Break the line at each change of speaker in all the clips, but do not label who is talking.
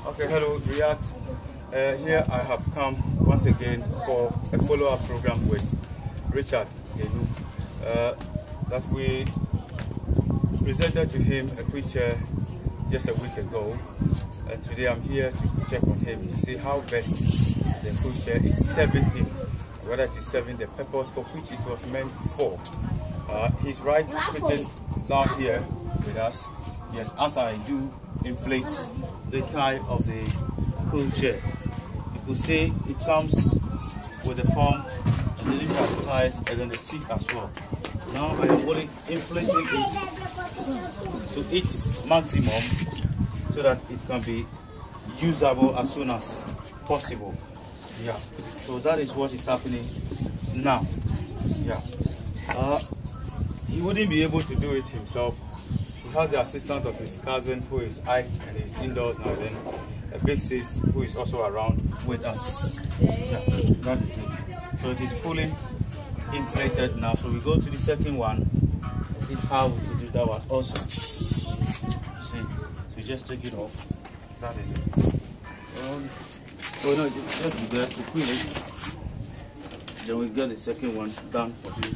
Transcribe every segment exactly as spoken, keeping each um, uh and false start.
Okay, hello, React. Uh, here I have come once again for a follow-up program with Richard uh, that we presented to him a picture just a week ago, and today I'm here to check on him to see how best the picture is serving him, whether it is serving the purpose for which it was meant for. Uh, he's right sitting down here with us. Yes, as I do inflate the tie of the wheelchair. You could see it comes with the pump and the little ties and then the seat as well. Now I am only inflating it to its maximum so that it can be usable as soon as possible. Yeah, so that is what is happening now. Yeah, uh, he wouldn't be able to do it himself. He has the assistance of his cousin who is Ike and he's indoors now, then a big sis who is also around with us. Yeah, that is it. So it is fully inflated now. So we go to the second one. See how we should do that one also. See, so you just take it off. That is it. Um, oh no, just be there to clean it. Then we get the second one done for you.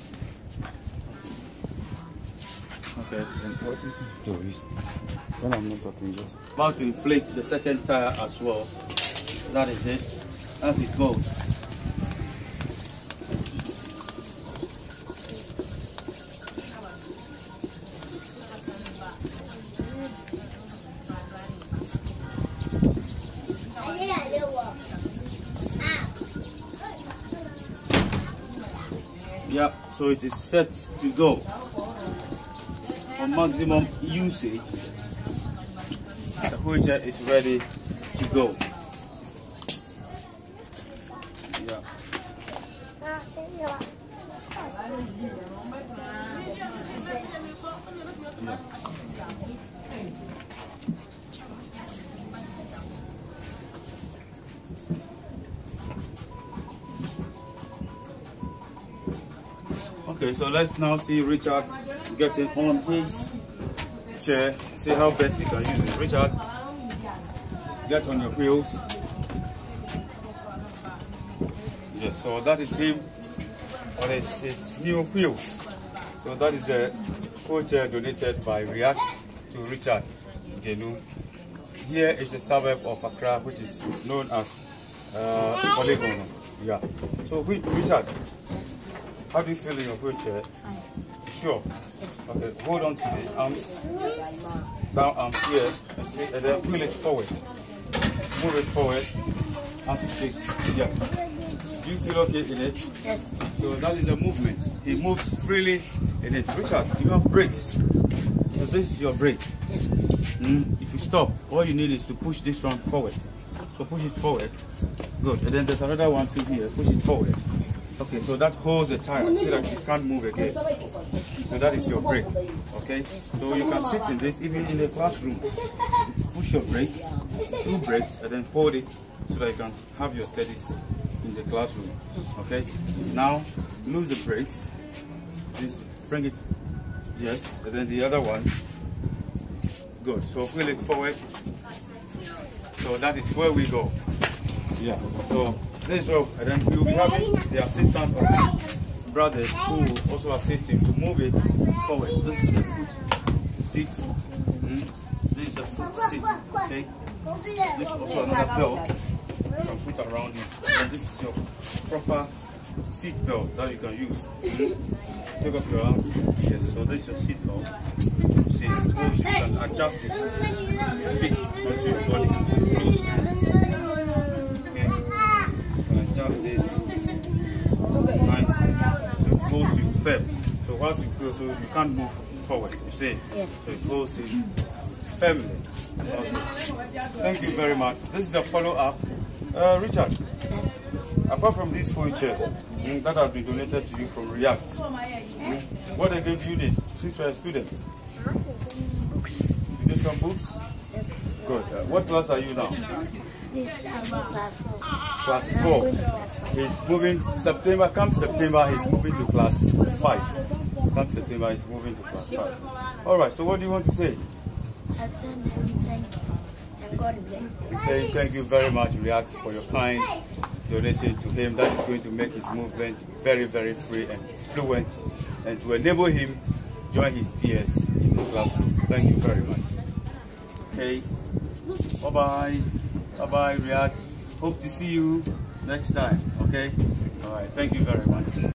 Okay, then what you do is, when I'm not talking, just about to inflate the second tire as well. That is it, as it goes. Yep, so it is set to go for maximum usage. The wheelchair is ready to go. Yeah. Yeah. Okay, so let's now see Richard getting on his chair, see how best he can use it. Richard, get on your wheels. Yes, so that is him on his, his new wheels. So that is the wheelchair donated by React to Richard Genu. Here is the suburb of Accra, which is known as uh, Polygon. Yeah. So Richard, how do you feel in your wheelchair? Sure. Okay, hold on to the arms, down arms here, and, see, and then pull it forward. Move it forward as it takes. Yes. Do you feel okay in it? Yes. So that is a movement. He moves freely in it. Richard, you have brakes. So this is your brake. Yes. Mm, if you stop, all you need is to push this one forward. So push it forward. Good. And then there's another one too here. Push it forward. Okay, so that holds the tire so that it can't move again. So that is your brake. Okay, so you can sit in this even in the classroom. Push your brake, two brakes, and then hold it so that you can have your studies in the classroom. Okay, now lose the brakes. Just bring it, yes, and then the other one. Good. So wheel it forward. So that is where we go. Yeah. So. This way, and then we will be having the assistant of my brothers who will also assist him to move it forward. This is a foot seat. Mm. This is a foot seat. Okay. This is also another belt you can put around you. And this is your proper seat belt that you can use. Mm. Take off your arm. Yes. So this is your seat belt. See, it goes, you can adjust it. Fit onto your body. Close. Just this. Nice. So it goes to firm. So once you feel, so you can't move forward. You see? Yes. So it goes in firmly. Okay. Thank you very much. This is the follow-up. Uh, Richard, yes. Apart from this wheelchair mm, that has been donated to you from React, mm, what again do you need since you are a student?
Books.
You need some books? Yes. Good. Uh, what class are you now?
This um, class four.
Class four. He's moving September. Come September, he's moving to class five. Come September, he's moving to class five. All right. So, what do you want to say?
I thank everything and God bless.
Say thank you very much, React, for your kind donation to him. That is going to make his movement very, very free and fluent, and to enable him join his peers in the classroom. Thank you very much. Okay, bye bye, bye bye, React. Hope to see you next time. Okay, all right. Thank you very much.